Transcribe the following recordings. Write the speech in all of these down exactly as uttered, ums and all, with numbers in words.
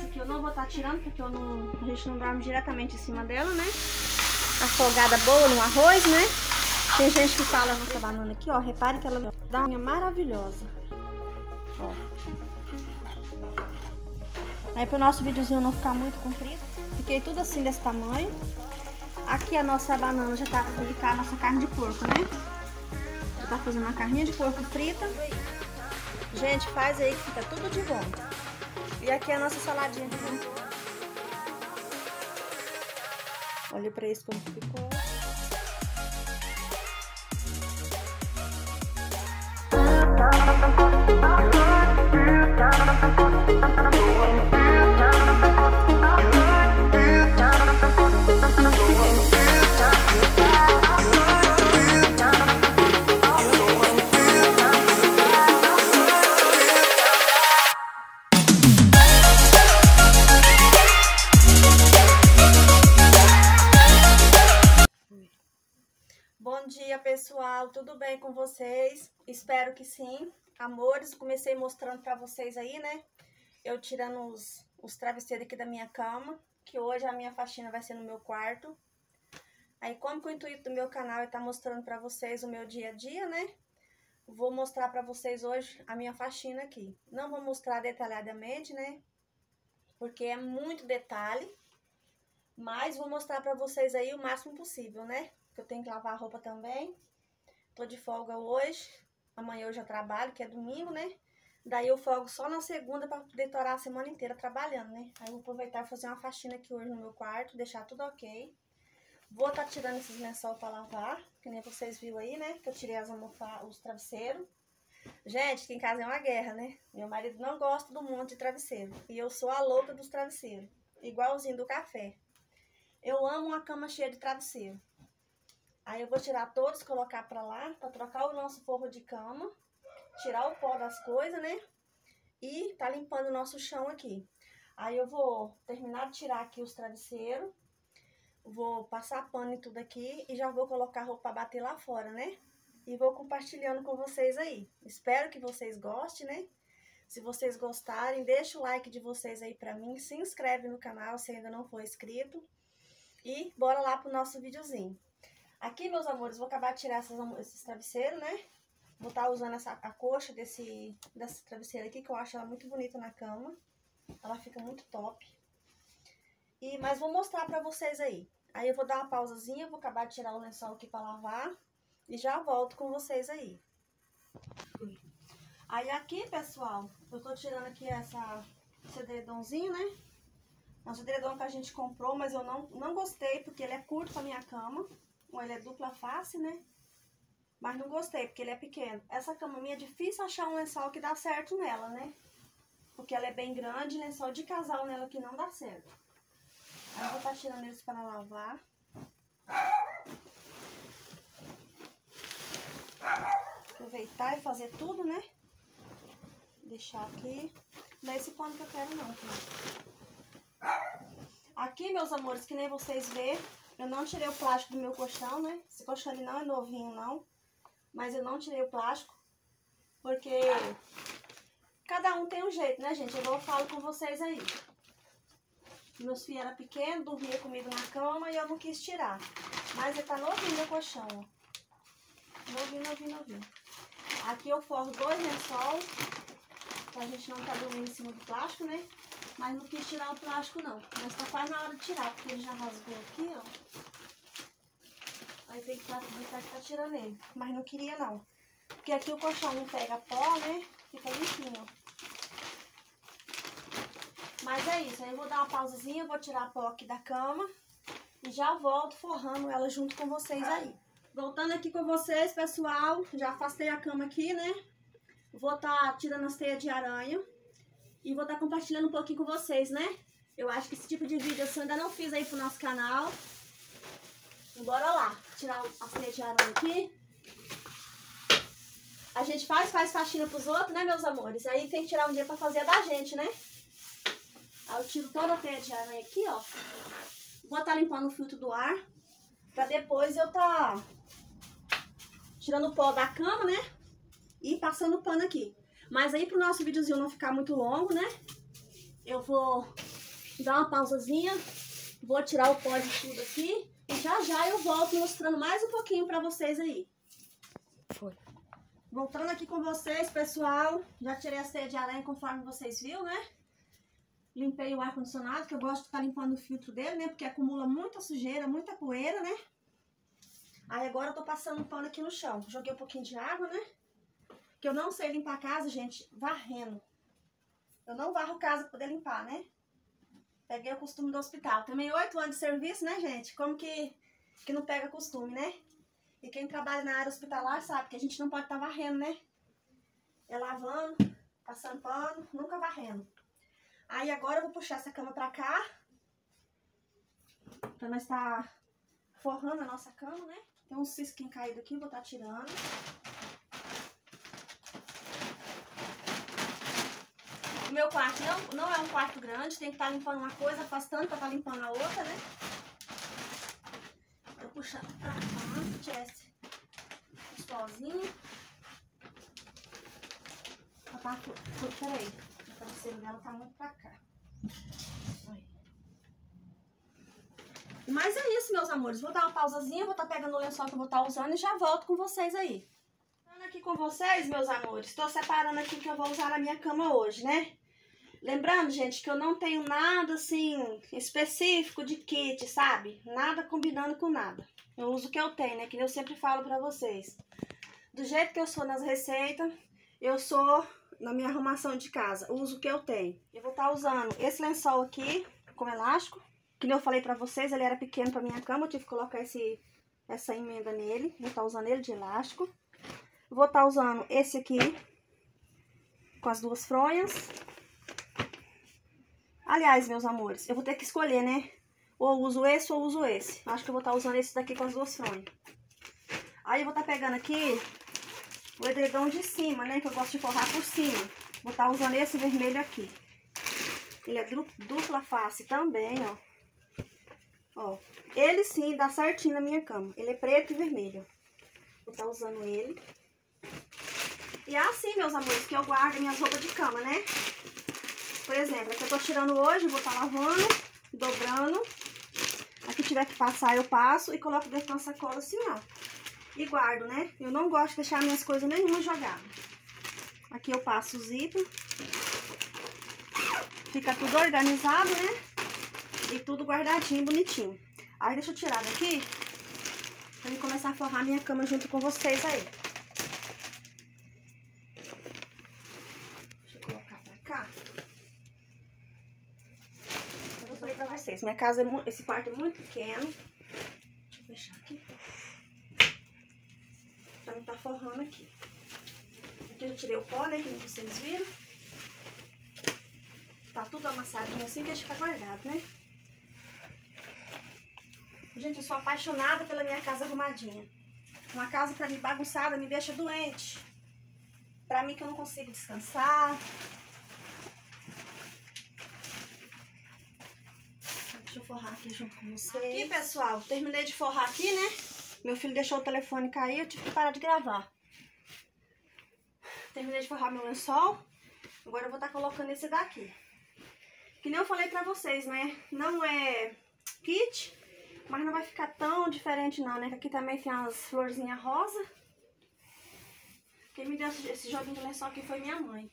Essa aqui eu não vou estar tirando, porque eu não, a gente não dorme diretamente em cima dela, né? Afogada boa no arroz, né? Tem gente que fala nossa banana aqui, ó. Repare que ela dá uma unha maravilhosa. Ó. Aí pro nosso videozinho não ficar muito comprido, fiquei tudo assim desse tamanho. Aqui a nossa banana já tá pra fritar a nossa carne de porco, né? Já tá fazendo uma carninha de porco frita. Gente, faz aí que fica tudo de bom. E aqui a nossa saladinha de bom. Olha pra isso como ficou. Bom dia, pessoal, tudo bem com vocês? Espero que sim. Amores, comecei mostrando pra vocês aí, né? Eu tirando os, os travesseiros aqui da minha cama, que hoje a minha faxina vai ser no meu quarto. Aí, como que o intuito do meu canal é estar mostrando pra vocês o meu dia a dia, né? Vou mostrar pra vocês hoje a minha faxina aqui. Não vou mostrar detalhadamente, né? Porque é muito detalhe. Mas vou mostrar pra vocês aí o máximo possível, né? Porque eu tenho que lavar a roupa também. Tô de folga hoje. Amanhã eu já trabalho, que é domingo, né? Daí eu folgo só na segunda pra poder torar a semana inteira trabalhando, né? Aí eu vou aproveitar e fazer uma faxina aqui hoje no meu quarto, deixar tudo ok. Vou estar tá tirando esses lençol pra lavar, que nem vocês viram aí, né? Que eu tirei as almofadas, os travesseiros. Gente, aqui em casa é uma guerra, né? Meu marido não gosta do monte de travesseiro. E eu sou a louca dos travesseiros. Igualzinho do café. Eu amo uma cama cheia de travesseiro. Aí eu vou tirar todos, colocar pra lá, pra trocar o nosso forro de cama. Tirar o pó das coisas, né? E tá limpando o nosso chão aqui. Aí eu vou terminar de tirar aqui os travesseiros. Vou passar pano e tudo aqui. E já vou colocar a roupa pra bater lá fora, né? E vou compartilhando com vocês aí. Espero que vocês gostem, né? Se vocês gostarem, deixa o like de vocês aí pra mim. Se inscreve no canal se ainda não for inscrito. E bora lá pro nosso videozinho. Aqui, meus amores, vou acabar de tirar essas, esses travesseiros, né? Vou estar usando essa, a coxa desse, dessa travesseira aqui, que eu acho ela muito bonita na cama. Ela fica muito top. E, mas vou mostrar pra vocês aí. Aí eu vou dar uma pausazinha, vou acabar de tirar o lençol aqui pra lavar. E já volto com vocês aí. Aí aqui, pessoal, eu tô tirando aqui essa, esse edredomzinho, né? É um edredom que a gente comprou, mas eu não, não gostei, porque ele é curto pra minha cama. Ele é dupla face, né? Mas não gostei, porque ele é pequeno. Essa cama minha é difícil achar um lençol que dá certo nela, né? Porque ela é bem grande, lençol de casal nela que não dá certo. Aí eu vou estar tirando eles para lavar. Aproveitar e fazer tudo, né? Deixar aqui. Não é esse pano que eu quero não, tá? Aqui, meus amores, que nem vocês vê, eu não tirei o plástico do meu colchão, né? Esse colchão ali não é novinho, não. Mas eu não tirei o plástico, porque cada um tem um jeito, né, gente? Igual eu falo com vocês aí. Meus filhos eram pequenos, dormia comigo na cama e eu não quis tirar. Mas ele tá novinho meu colchão, ó. Novinho, novinho, novinho. Aqui eu forro dois lençóis, pra gente não tá dormindo em cima do plástico, né? Mas não quis tirar o plástico, não. Mas tá quase na hora de tirar, porque ele já rasgou aqui, ó. Aí tem que aproveitar que tá tirando ele. Mas não queria, não. Porque aqui o colchão não pega pó, né? Fica limpinho, ó. Mas é isso. Aí eu vou dar uma pausazinha, vou tirar a pó aqui da cama. E já volto forrando ela junto com vocês aí. Voltando aqui com vocês, pessoal. Já afastei a cama aqui, né? Vou tá tirando as teias de aranha. E vou estar tá compartilhando um pouquinho com vocês, né? Eu acho que esse tipo de vídeo eu ainda não fiz aí pro nosso canal. Bora lá, tirar as teias de aranha aqui. A gente faz, faz faxina pros outros, né, meus amores? Aí tem que tirar um dia pra fazer da gente, né? Aí eu tiro toda a teia de aranha aqui, ó. Vou estar limpando o filtro do ar. Pra depois eu tá tirando o pó da cama, né? E passando o pano aqui. Mas aí pro nosso videozinho não ficar muito longo, né? Eu vou dar uma pausazinha. Vou tirar o pó de tudo aqui. E já já eu volto mostrando mais um pouquinho pra vocês aí. Foi. Voltando aqui com vocês, pessoal. Já tirei a ceia de aranha conforme vocês viram, né? Limpei o ar-condicionado, que eu gosto de estar limpando o filtro dele, né? Porque acumula muita sujeira, muita poeira, né? Aí agora eu tô passando um pano aqui no chão. Joguei um pouquinho de água, né? Que eu não sei limpar a casa, gente, varrendo. Eu não varro casa pra poder limpar, né? Peguei o costume do hospital. Também oito anos de serviço, né, gente? Como que, que não pega costume, né? E quem trabalha na área hospitalar sabe que a gente não pode estar varrendo, né? É lavando, passando pano, nunca varrendo. Aí agora eu vou puxar essa cama pra cá. Pra nós estar forrando a nossa cama, né? Tem um cisquinho caído aqui, vou estar tirando. O meu quarto não, não é um quarto grande, tem que estar limpando uma coisa, afastando pra estar limpando a outra, né? Tô puxando pra cá, tirar esse os pozinhos. Tá, peraí, o travesseiro dela tá muito pra cá. Mas é isso, meus amores. Vou dar uma pausazinha, vou estar pegando o lençol que eu vou estar usando e já volto com vocês aí. Estando aqui com vocês, meus amores, estou separando aqui o que eu vou usar na minha cama hoje, né? Lembrando, gente, que eu não tenho nada, assim, específico de kit, sabe? Nada combinando com nada. Eu uso o que eu tenho, né? Que eu sempre falo pra vocês. Do jeito que eu sou nas receitas, eu sou na minha arrumação de casa. Eu uso o que eu tenho. Eu vou estar usando esse lençol aqui, com elástico. Que nem eu falei pra vocês, ele era pequeno pra minha cama. Eu tive que colocar esse, essa emenda nele. Vou estar usando ele de elástico. Vou estar usando esse aqui, com as duas fronhas. Aliás, meus amores, eu vou ter que escolher, né? Ou eu uso esse ou eu uso esse. Acho que eu vou estar usando esse daqui com as duas fronhas. Aí eu vou estar pegando aqui o edredom de cima, né? Que eu gosto de forrar por cima. Vou estar usando esse vermelho aqui. Ele é dupla face também, ó. Ó. Ele sim dá certinho na minha cama. Ele é preto e vermelho. Vou estar usando ele. E é assim, meus amores, que eu guardo minhas roupas de cama, né? Por exemplo, aqui eu tô tirando hoje, vou estar lavando, dobrando. Aqui tiver que passar, eu passo e coloco dentro de uma sacola assim, ó. E guardo, né? Eu não gosto de deixar minhas coisas nenhuma jogadas. Aqui eu passo o zíper. Fica tudo organizado, né? E tudo guardadinho, bonitinho. Aí deixa eu tirar daqui pra eu começar a forrar minha cama junto com vocês aí. Deixa eu colocar pra cá. Eu falei pra vocês, minha casa, é, esse quarto é muito pequeno. Deixa eu fechar aqui. Pra não tá forrando aqui. Aqui eu tirei o pó, né, que vocês viram. Tá tudo amassadinho assim, que deixa ficar guardado, né? Gente, eu sou apaixonada pela minha casa arrumadinha. Uma casa pra mim bagunçada me deixa doente. Pra mim que eu não consigo descansar. Deixa eu forrar aqui junto com vocês. Aqui, pessoal, terminei de forrar aqui, né? Meu filho deixou o telefone cair, eu tive que parar de gravar. Terminei de forrar meu lençol. Agora eu vou estar colocando esse daqui. Que nem eu falei pra vocês, né? Não é kit, mas não vai ficar tão diferente não, né? Que aqui também tem umas florzinhas rosa. Quem me deu esse joguinho de lençol aqui foi minha mãe.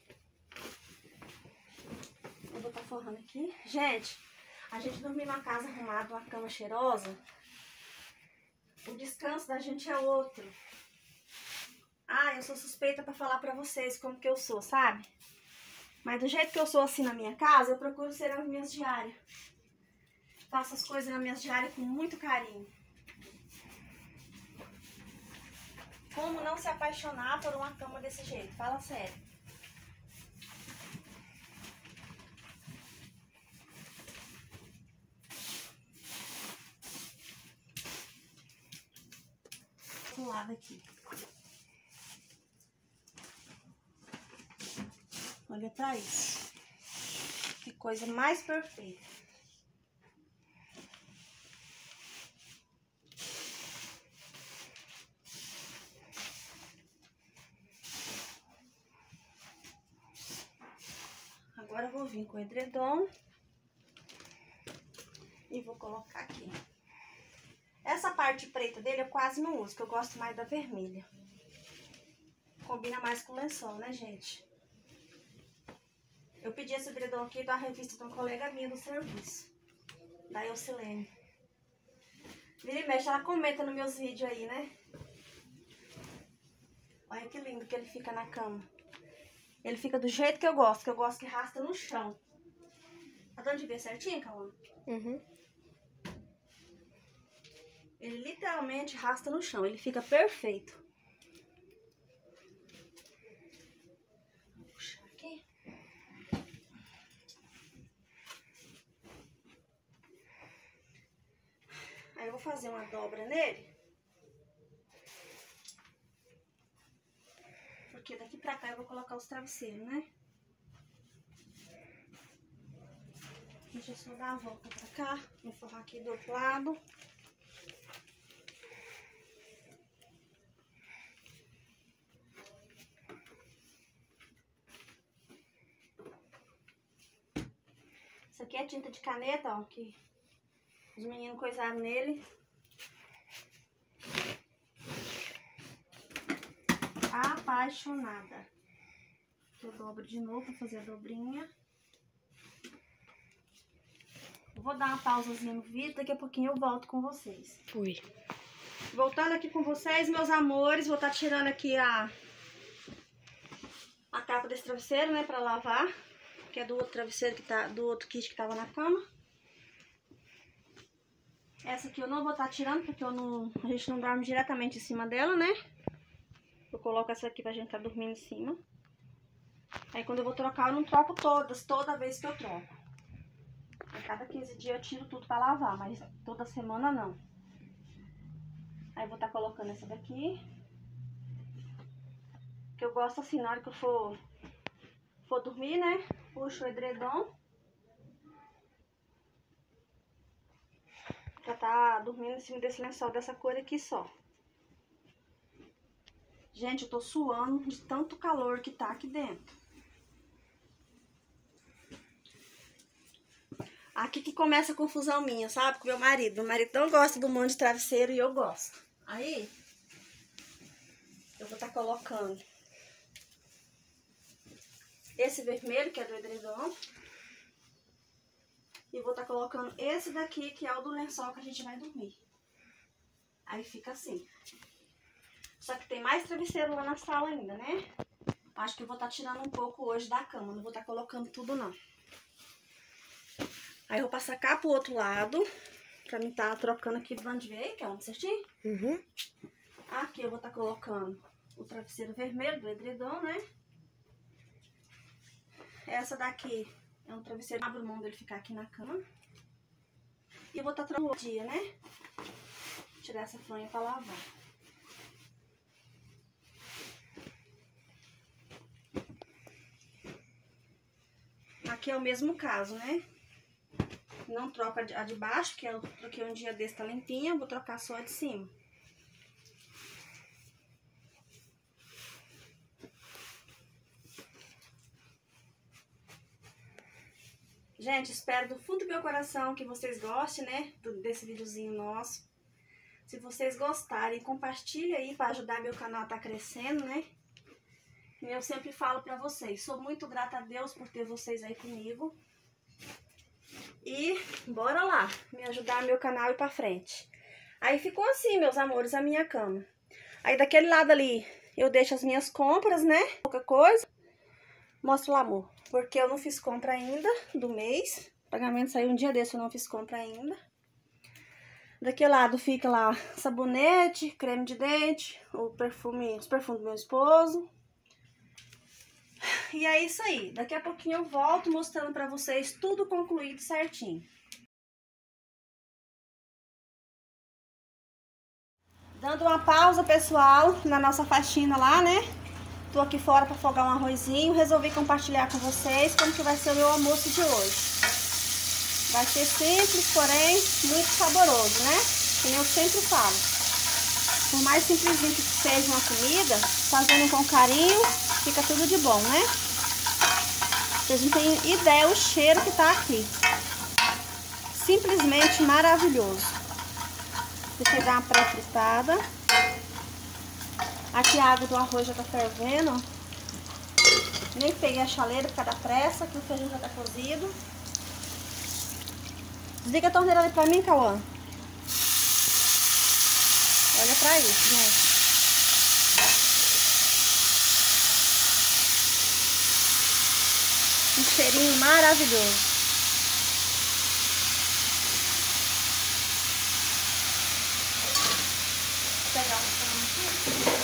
Eu vou estar forrando aqui. Gente, a gente dormir numa casa arrumada, uma cama cheirosa, o descanso da gente é outro. Ah, eu sou suspeita pra falar pra vocês como que eu sou, sabe? Mas do jeito que eu sou assim na minha casa, eu procuro ser as minhas diárias. Faço as coisas nas minhas diárias com muito carinho. Como não se apaixonar por uma cama desse jeito? Fala sério. Do lado aqui. Olha pra isso. Que coisa mais perfeita. Agora eu vou vir com o edredom. E vou colocar aqui. Essa parte preta dele eu quase não uso, que eu gosto mais da vermelha. Combina mais com o lençol, né, gente? Eu pedi esse edredom aqui da revista de uma colega minha do serviço, da Eucilene. Vira e mexe, ela comenta nos meus vídeos aí, né? Olha que lindo que ele fica na cama. Ele fica do jeito que eu gosto, que eu gosto que rasta no chão. Tá dando de ver certinho, Cauã? Uhum. Ele literalmente rasta no chão, ele fica perfeito. Vou puxar aqui. Aí eu vou fazer uma dobra nele. Porque daqui pra cá eu vou colocar os travesseiros, né? Deixa eu só dar a volta pra cá. Vou forrar aqui do outro lado. Isso aqui é tinta de caneta, ó, que os meninos coisaram nele. Apaixonada. Eu dobro de novo pra fazer a dobrinha. Eu vou dar uma pausazinha no vídeo, daqui a pouquinho eu volto com vocês. Fui. Voltando aqui com vocês, meus amores, vou estar tirando aqui a, a capa desse travesseiro, né, pra lavar. Que é do outro travesseiro, que tá, do outro kit que tava na cama. Essa aqui eu não vou estar tirando, porque eu não, a gente não dorme diretamente em cima dela, né? Eu coloco essa aqui pra gente estar dormindo em cima. Aí quando eu vou trocar, eu não troco todas, toda vez que eu troco. A cada quinze dias eu tiro tudo pra lavar, mas toda semana não. Aí eu vou estar colocando essa daqui. Que eu gosto assim, na hora que eu for, for dormir, né? Puxo o edredom. Já tá dormindo em cima desse lençol dessa cor aqui só. Gente, eu tô suando de tanto calor que tá aqui dentro. Aqui que começa a confusão minha, sabe? Com meu marido. Meu marido não gosta do monte de travesseiro e eu gosto. Aí, eu vou estar colocando esse vermelho, que é do edredom. E vou estar colocando esse daqui, que é o do lençol que a gente vai dormir. Aí fica assim. Só que tem mais travesseiro lá na sala ainda, né? Acho que eu vou estar tirando um pouco hoje da cama. Não vou estar colocando tudo, não. Aí eu vou passar cá pro outro lado. Pra mim tá trocando aqui do onde veio, que é onde certinho. Uhum. Aqui eu vou estar colocando o travesseiro vermelho do edredom, né? Essa daqui é um travesseiro, abre mão dele ficar aqui na cama. E eu vou estar trocando o dia, né? Vou tirar essa fronha pra lavar. Aqui é o mesmo caso, né? Não troca a de baixo, que eu troquei um dia desse, tá limpinha. Vou trocar só a de cima. Gente, espero do fundo do meu coração que vocês gostem, né? Desse videozinho nosso. Se vocês gostarem, compartilhe aí para ajudar meu canal a tá crescendo, né? E eu sempre falo pra vocês, sou muito grata a Deus por ter vocês aí comigo. E bora lá, me ajudar meu canal ir pra frente. Aí ficou assim, meus amores, a minha cama. Aí daquele lado ali, eu deixo as minhas compras, né? Pouca coisa. Mostra lá, amor. Porque eu não fiz compra ainda do mês. O pagamento saiu um dia desse, eu não fiz compra ainda. Daquele lado fica lá sabonete, creme de dente, o perfume, os perfumes do meu esposo. E é isso aí. Daqui a pouquinho eu volto mostrando pra vocês tudo concluído certinho. Dando uma pausa, pessoal, na nossa faxina lá, né? Tô aqui fora pra afogar um arrozinho. Resolvi compartilhar com vocês como que vai ser o meu almoço de hoje. Vai ser simples, porém muito saboroso, né? Como eu sempre falo. Por mais simplesinho que seja uma comida, fazendo com carinho, fica tudo de bom, né? Vocês não têm ideia o cheiro que tá aqui. simplesmente maravilhoso. Deixa eu dar uma pré-fritada. Aqui a água do arroz já tá fervendo, ó. Nem peguei a chaleira por causa da pressa, que o feijão já tá cozido. Desliga a torneira ali pra mim, Cauã. Olha pra isso, gente. Um cheirinho maravilhoso. Vou pegar um pano aqui.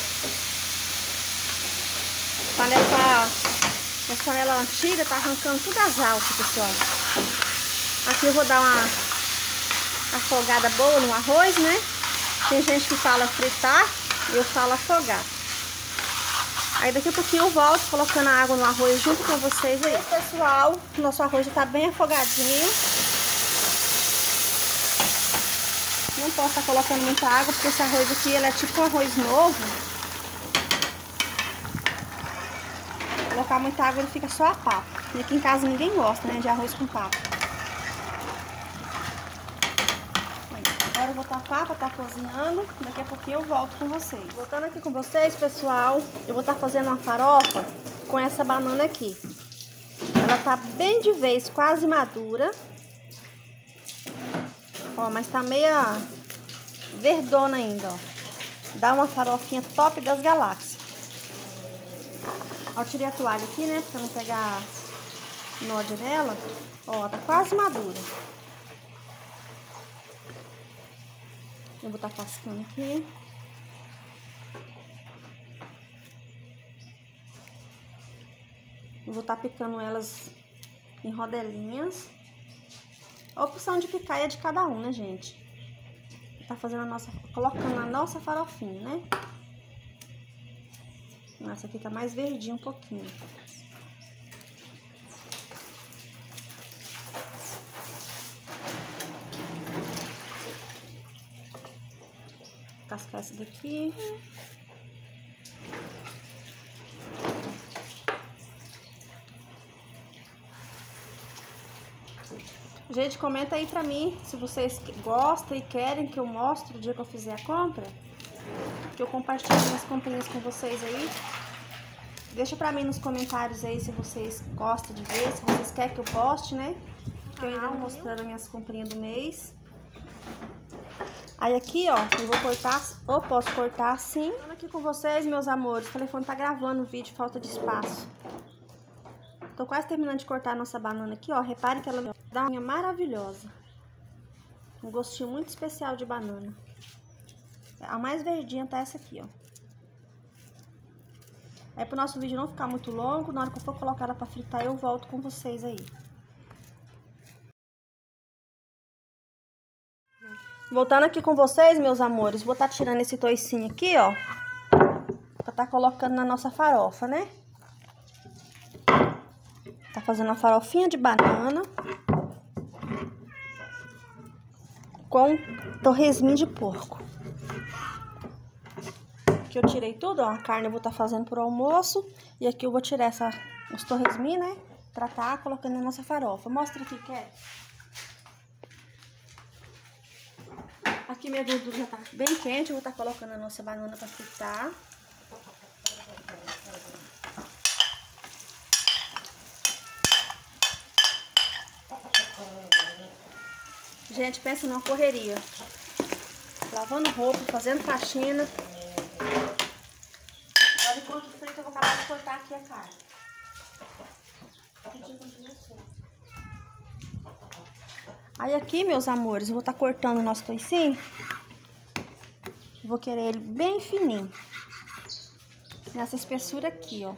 Panela, essa panela antiga tá arrancando tudo as alças, pessoal. Aqui eu vou dar uma afogada boa no arroz, né? Tem gente que fala fritar, eu falo afogar. Aí daqui a pouquinho eu volto colocando a água no arroz junto com vocês aí. Pessoal, nosso arroz já tá bem afogadinho. Não posso estar colocando muita água, porque esse arroz aqui ele é tipo um arroz novo. Colocar muita água ele fica só a papo. E aqui em casa ninguém gosta, né, de arroz com papo. Agora eu vou tapar pra estar cozinhando. Daqui a pouquinho eu volto com vocês. Voltando aqui com vocês, pessoal, eu vou estar fazendo uma farofa com essa banana aqui. Ela tá bem de vez, quase madura. Ó, mas tá meia verdona ainda, ó. Dá uma farofinha top das galáxias. Ó, eu tirei a toalha aqui, né, pra não pegar nódia nela. Ó, tá quase madura. Eu vou estar cascando aqui. Eu vou estar picando elas em rodelinhas. A opção de picar é de cada um, né, gente? Tá fazendo a nossa, colocando a nossa farofinha, né? Essa aqui tá mais verdinha um pouquinho. Cascar essa daqui. Gente, comenta aí pra mim se vocês gostam e querem que eu mostre o dia que eu fizer a compra. Que eu compartilhe minhas comprinhas com vocês aí. Deixa pra mim nos comentários aí se vocês gostam de ver, se vocês querem que eu poste, né? Que eu ainda vou mostrando as minhas comprinhas do mês. Aí aqui, ó, eu vou cortar, ou posso cortar assim. Tô aqui com vocês, meus amores. O telefone tá gravando o vídeo, falta de espaço. Tô quase terminando de cortar a nossa banana aqui, ó. Repare que ela dá uma maravilhosa. Um gostinho muito especial de banana. A mais verdinha tá essa aqui, ó. Aí pro nosso vídeo não ficar muito longo, na hora que eu for colocar ela pra fritar, eu volto com vocês aí. Voltando aqui com vocês, meus amores, vou estar tirando esse toicinho aqui, ó. Pra estar colocando na nossa farofa, né? Tá fazendo uma farofinha de banana com torresminho de porco. Aqui eu tirei tudo, ó. A carne eu vou estar fazendo pro almoço. E aqui eu vou tirar essa, os torresminhos, né? Pra tá colocando na nossa farofa. Mostra aqui, Kelly. Aqui minha gordura já tá bem quente. Eu vou estar colocando a nossa banana pra fritar. Gente, pensa numa correria. Lavando roupa, fazendo faxina. Agora, enquanto frita, eu vou acabar de cortar aqui a carne. Aí aqui, meus amores, eu vou estar cortando o nosso toicinho. Vou querer ele bem fininho. Nessa espessura aqui, ó.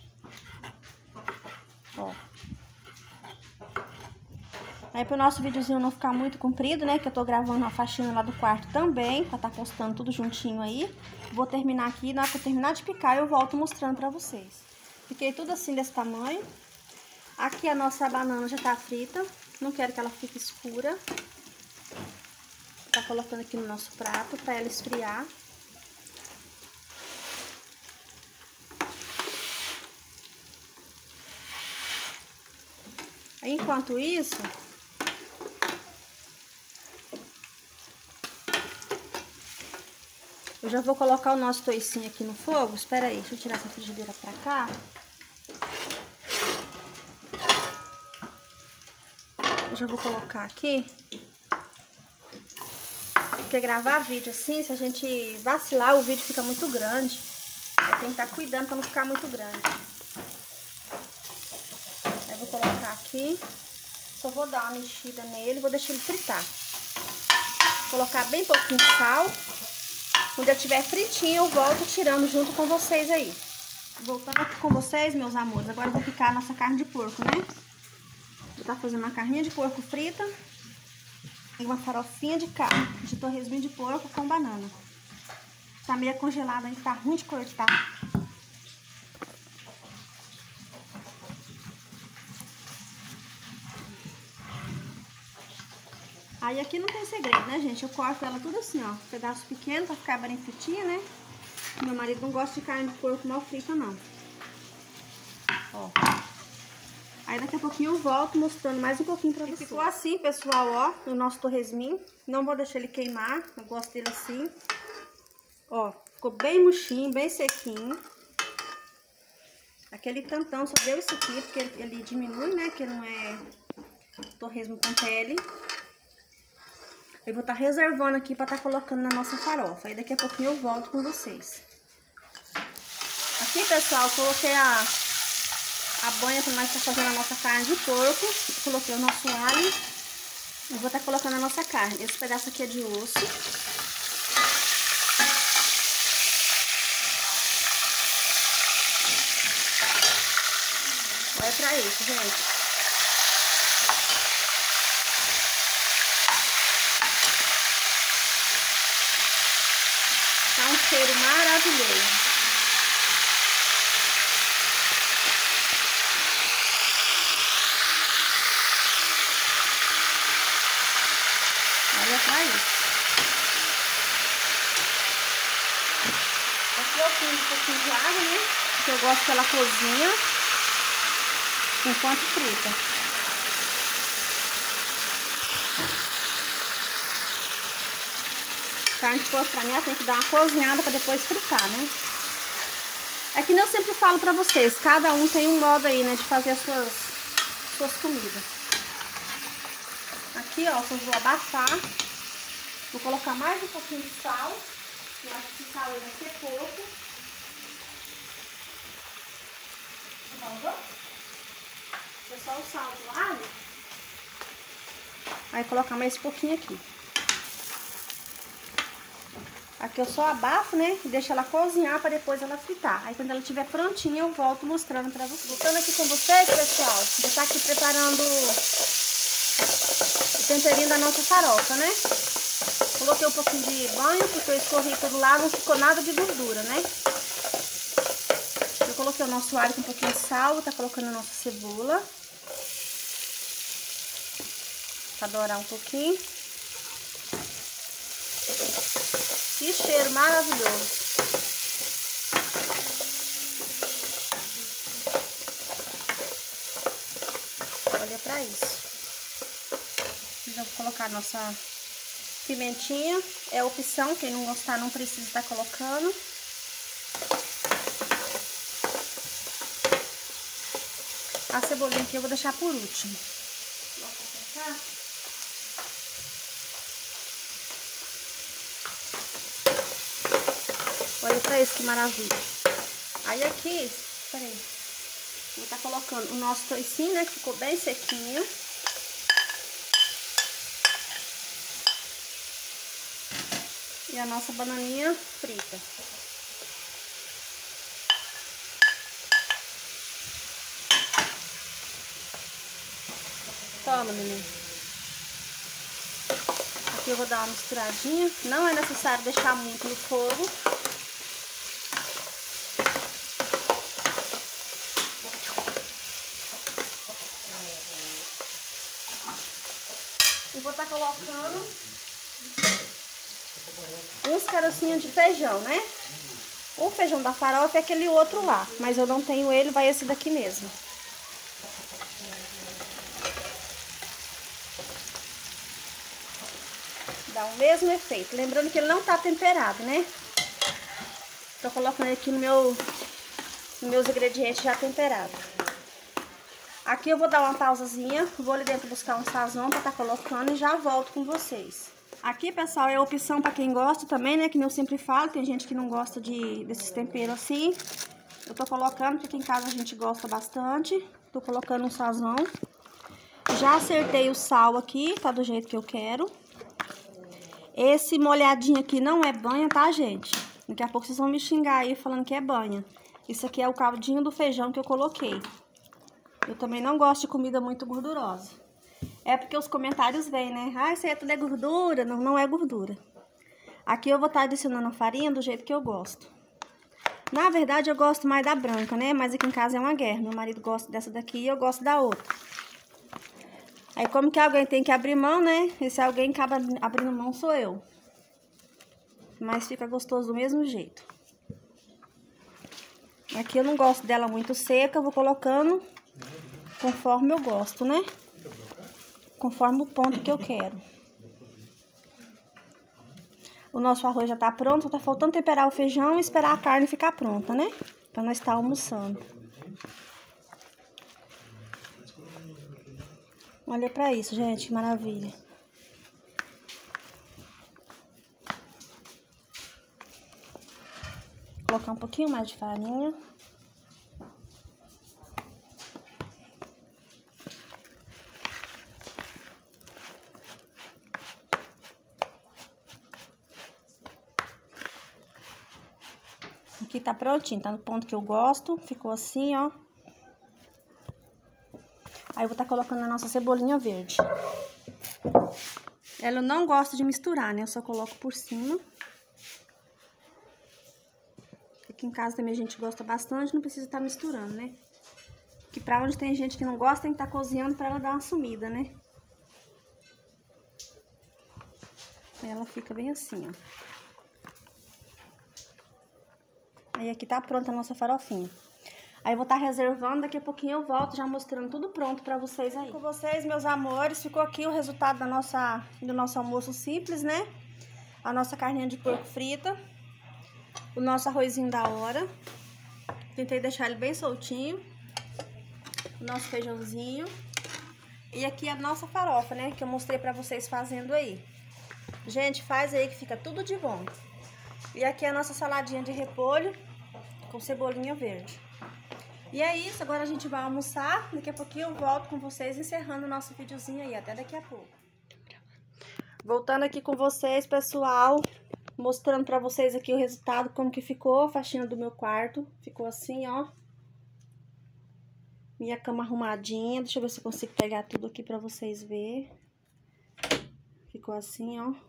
Ó. Aí pro nosso videozinho não ficar muito comprido, né? Que eu tô gravando a faxina lá do quarto também, pra tá postando tudo juntinho aí. Vou terminar aqui, na hora que eu terminar de picar, eu volto mostrando pra vocês. Piquei tudo assim desse tamanho. Aqui a nossa banana já tá frita. Não quero que ela fique escura. Tá colocando aqui no nosso prato pra ela esfriar. Enquanto isso, Eu já vou colocar o nosso toicinho aqui no fogo. Espera aí, deixa eu tirar essa frigideira pra cá. Eu já vou colocar aqui. Porque gravar vídeo assim, se a gente vacilar, o vídeo fica muito grande. Aí tem que estar cuidando pra não ficar muito grande. Aí eu vou colocar aqui. Só vou dar uma mexida nele e vou deixar ele fritar. Vou colocar bem pouquinho de sal. Quando eu tiver fritinho, eu volto tirando junto com vocês aí. Voltando aqui com vocês, meus amores. Agora eu vou picar a nossa carne de porco, né? Vou estar fazendo uma carninha de porco frita. E uma farofinha de carne, de torresminho de porco com banana. Tá meio congelada aí, tá ruim de cortar. Aí aqui não tem segredo, né, gente? Eu corto ela tudo assim, ó. Pedaço pequeno pra ficar bem fritinha, né? Meu marido não gosta de carne de porco mal frita, não. Ó. Aí daqui a pouquinho eu volto mostrando mais um pouquinho pra vocês. Ficou assim, pessoal, ó, o nosso torresminho. Não vou deixar ele queimar, eu gosto dele assim. Ó, ficou bem murchinho, bem sequinho. Aquele tantão só deu isso aqui, porque ele, ele diminui, né, que não é torresmo com pele. Eu vou estar reservando aqui pra estar colocando na nossa farofa. Aí daqui a pouquinho eu volto com vocês. Aqui, pessoal, eu coloquei a... a banha para nós estar fazendo a nossa carne de porco. Coloquei o nosso alho. Eu vou estar colocando a nossa carne. Esse pedaço aqui é de osso. Olha pra isso, gente. Tá um cheiro maravilhoso. Olha pra isso. Aqui eu fiz um pouquinho de água, né? Porque eu gosto que ela cozinha enquanto frita. Carne de porco pra mim, ela tem que dar uma cozinhada pra depois fritar, né? É que nem eu sempre falo pra vocês, cada um tem um modo aí, né, de fazer as suas, suas comidas. Aqui, ó, eu vou abafar. Vou colocar mais um pouquinho de sal. Eu acho que esse sal vai ser pouco. Vou só o sal do alho. Aí colocar mais um pouquinho aqui. Aqui eu só abafo, né? E deixo ela cozinhar para depois ela fritar. Aí quando ela estiver prontinha, eu volto mostrando pra vocês. Voltando aqui com vocês, pessoal. Já tá aqui preparando o temperinho da nossa farofa, né? Coloquei um pouquinho de banho, porque eu escorri todo lado, não ficou nada de gordura, né? Eu coloquei o nosso alho com um pouquinho de sal, tá colocando a nossa cebola. Pra dourar um pouquinho. Que cheiro maravilhoso. Olha pra isso. Já vou colocar a nossa pimentinha. É opção, quem não gostar não precisa estar colocando. A cebolinha aqui eu vou deixar por último. Olha pra isso que maravilha. Aí aqui, peraí, vou estar colocando o nosso toicinho, né, que ficou bem sequinho. E a nossa bananinha frita. Toma, menino. Aqui eu vou dar uma misturadinha. Não é necessário deixar muito no fogo. E vou estar colocando uns carocinhos de feijão, né? O feijão da farofa é aquele outro lá, mas eu não tenho ele, vai esse daqui mesmo. Dá o mesmo efeito. Lembrando que ele não tá temperado, né? Tô colocando aqui no meu, nos meus ingredientes já temperados. Aqui eu vou dar uma pausazinha, vou ali dentro buscar um sazão pra tá colocando e já volto com vocês. Aqui, pessoal, é opção pra quem gosta também, né? Que nem eu sempre falo, tem gente que não gosta de, desses temperos assim. Eu tô colocando, porque aqui em casa a gente gosta bastante. Tô colocando um sazão. Já acertei o sal aqui, tá do jeito que eu quero. Esse molhadinho aqui não é banha, tá, gente? Daqui a pouco vocês vão me xingar aí falando que é banha. Isso aqui é o caldinho do feijão que eu coloquei. Eu também não gosto de comida muito gordurosa. É porque os comentários vêm, né? Ah, isso aí tudo é gordura. Não, não é gordura. Aqui eu vou estar adicionando a farinha do jeito que eu gosto. Na verdade, eu gosto mais da branca, né? Mas aqui em casa é uma guerra. Meu marido gosta dessa daqui e eu gosto da outra. Aí, como que alguém tem que abrir mão, né? Esse alguém que acaba abrindo mão sou eu. Mas fica gostoso do mesmo jeito. Aqui eu não gosto dela muito seca, eu vou colocando conforme eu gosto, né? Conforme o ponto que eu quero. O nosso arroz já tá pronto, só tá faltando temperar o feijão e esperar a carne ficar pronta, né? Pra nós estar almoçando. Olha pra isso, gente, que maravilha. Vou colocar um pouquinho mais de farinha. Aqui tá prontinho, tá no ponto que eu gosto. Ficou assim, ó. Aí eu vou estar colocando a nossa cebolinha verde. Ela eu não gosto de misturar, né? Eu só coloco por cima. Aqui em casa também a gente gosta bastante, não precisa estar misturando, né? Que pra onde tem gente que não gosta, tem que estar cozinhando pra ela dar uma sumida, né? Ela fica bem assim, ó. Aí aqui tá pronta a nossa farofinha. Aí eu vou estar reservando, daqui a pouquinho eu volto já mostrando tudo pronto pra vocês aí. Com vocês, meus amores, ficou aqui o resultado da nossa, do nosso almoço simples, né? A nossa carninha de porco frita. O nosso arrozinho da hora. Tentei deixar ele bem soltinho. O nosso feijãozinho. E aqui a nossa farofa, né? Que eu mostrei pra vocês fazendo aí. Gente, faz aí que fica tudo de bom. E aqui a nossa saladinha de repolho com cebolinha verde. E é isso, agora a gente vai almoçar. Daqui a pouquinho eu volto com vocês encerrando o nosso videozinho aí. Até daqui a pouco. Voltando aqui com vocês, pessoal. Mostrando pra vocês aqui o resultado, como que ficou a faxina do meu quarto. Ficou assim, ó. Minha cama arrumadinha. Deixa eu ver se eu consigo pegar tudo aqui pra vocês verem. Ficou assim, ó.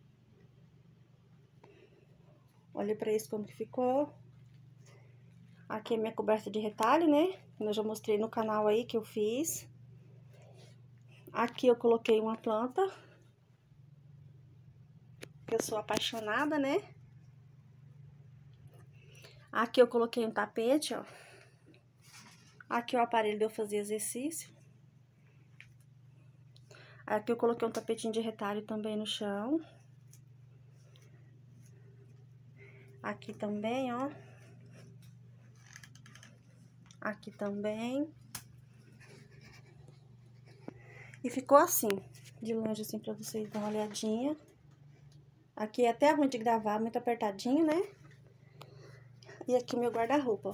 Olha pra isso como que ficou. Aqui é minha coberta de retalho, né? Eu já mostrei no canal aí que eu fiz. Aqui eu coloquei uma planta. Eu sou apaixonada, né? Aqui eu coloquei um tapete, ó. Aqui é o aparelho de eu fazer exercício. Aqui eu coloquei um tapetinho de retalho também no chão. Aqui também, ó. Aqui também. E ficou assim, de longe assim pra vocês darem uma olhadinha. Aqui é até ruim de gravar, muito apertadinho, né? E aqui o meu guarda-roupa, ó.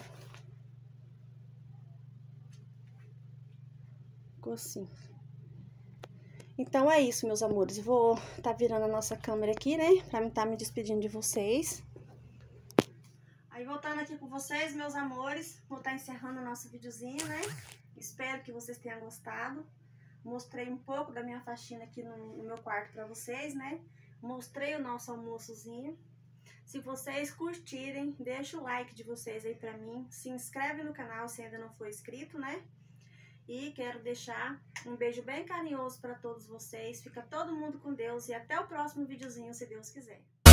Ficou assim. Então é isso, meus amores. Vou tá virando a nossa câmera aqui, né? Pra mim tá me despedindo de vocês. Aí, voltando aqui com vocês, meus amores, vou estar encerrando o nosso videozinho, né? Espero que vocês tenham gostado. Mostrei um pouco da minha faxina aqui no, no meu quarto pra vocês, né? Mostrei o nosso almoçozinho. Se vocês curtirem, deixa o like de vocês aí pra mim. Se inscreve no canal se ainda não for inscrito, né? E quero deixar um beijo bem carinhoso pra todos vocês. Fica todo mundo com Deus e até o próximo videozinho, se Deus quiser.